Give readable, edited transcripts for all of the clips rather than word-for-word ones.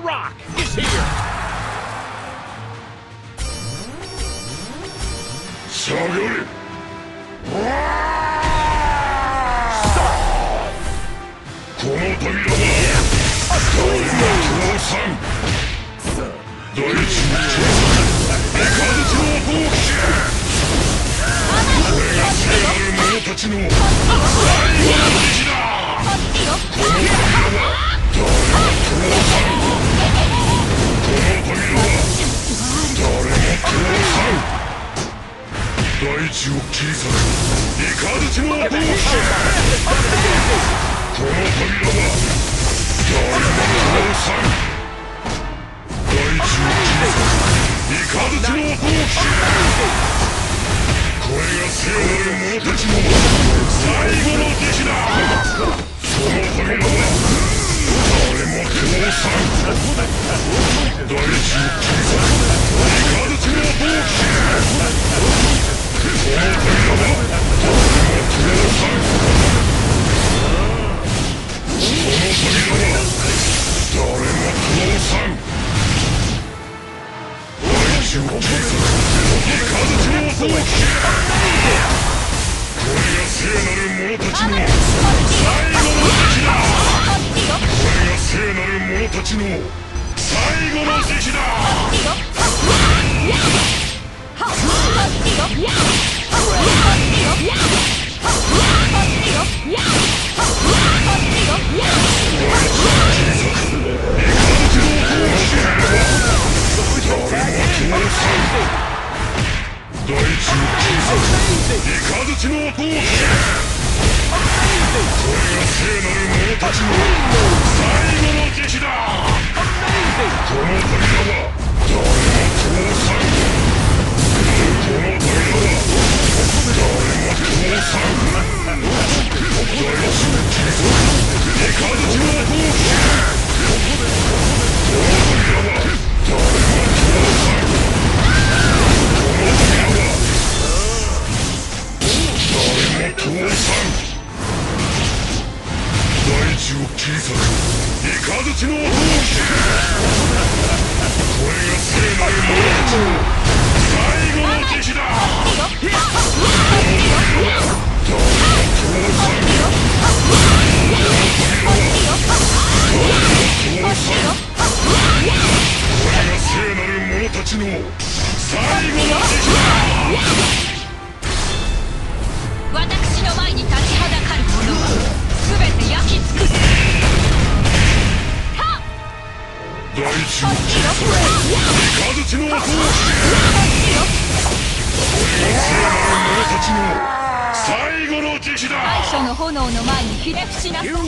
Rock is here! 下がれ。この扉は誰も通さん。大地の調査三日月の闘気。これが聖なる者たちの最後の敵だ。この扉は誰も通さん。この扉は誰も通さん。大地を切り裂く三日月の闘気。この扉は誰も通さん。大地を切り裂く三日月の闘気。これが聖なる者たちの最後の敵だ。その扉は誰も通さん。大地を切り裂く三日月の闘気。この扉は誰も通さん。その扉は誰も通さん。大地を切り裂く三日月の闘気。これが聖なる者たちの最後の敵だ。これが聖なる者たちの最後の敵だ。大地を切り裂く三日月の闘気。これが聖なる者たちの最後の敵だ。この扉は誰も通さん。この扉は誰も通さん。大地を切り裂く三日月の闘気。この扉は誰も通さん。倒産。大地を切り裂く三日月の闘気。これが聖なる者たちの最後の敵だ。この扉は誰も倒産。この扉は誰も倒産。これが聖なる者たちの最後の敵だ。 私の前に立ちはだかる者は全て焼き尽くす。 大地を切り裂く三日月の闘気。これが聖なる者たちの最後の敵だ。 大初の炎の前にひれ伏しなさい。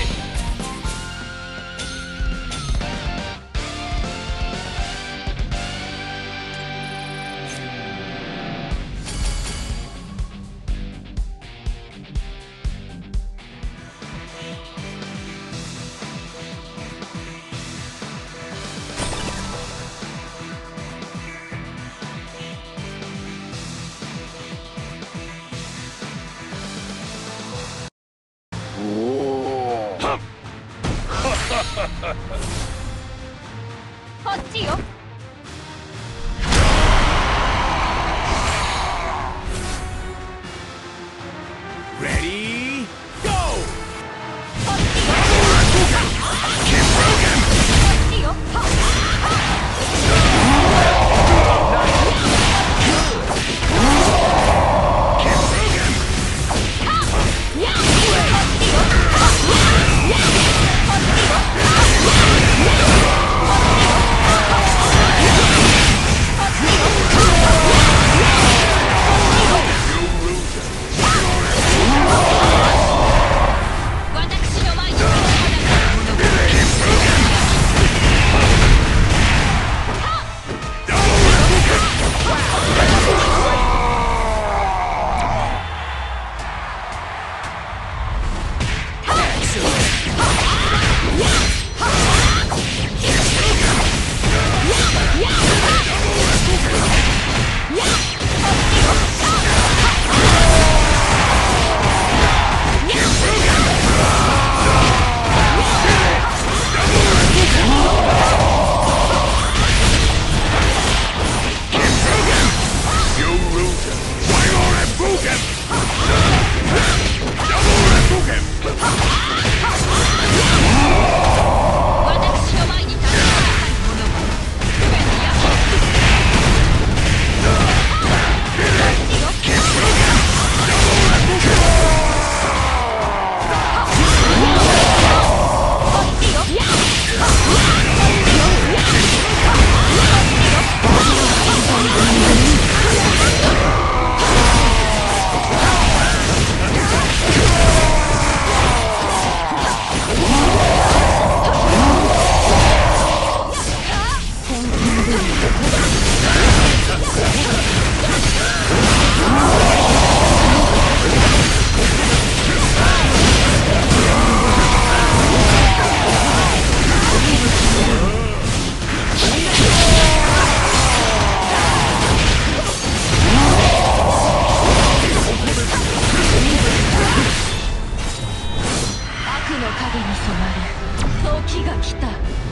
こっちよ。 Ready, go! こっちよ。こっちよ。 時が来た。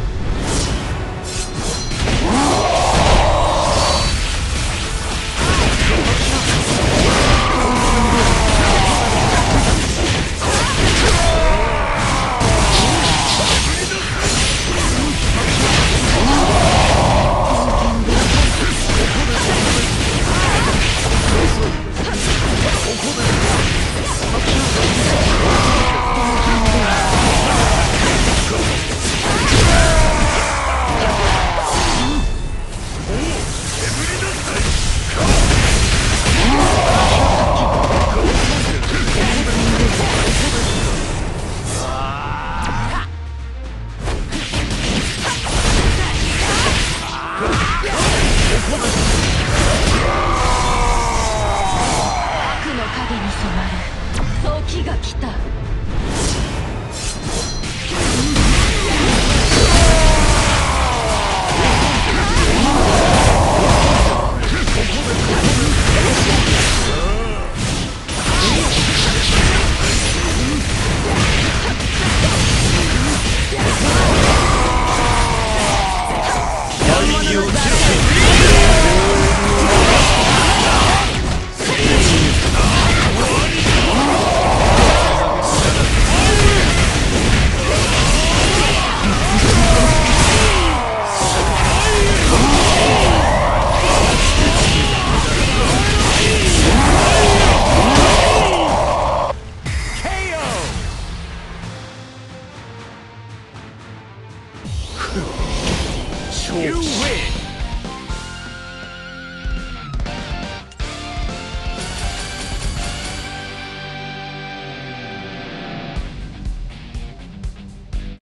時が来た。 You win!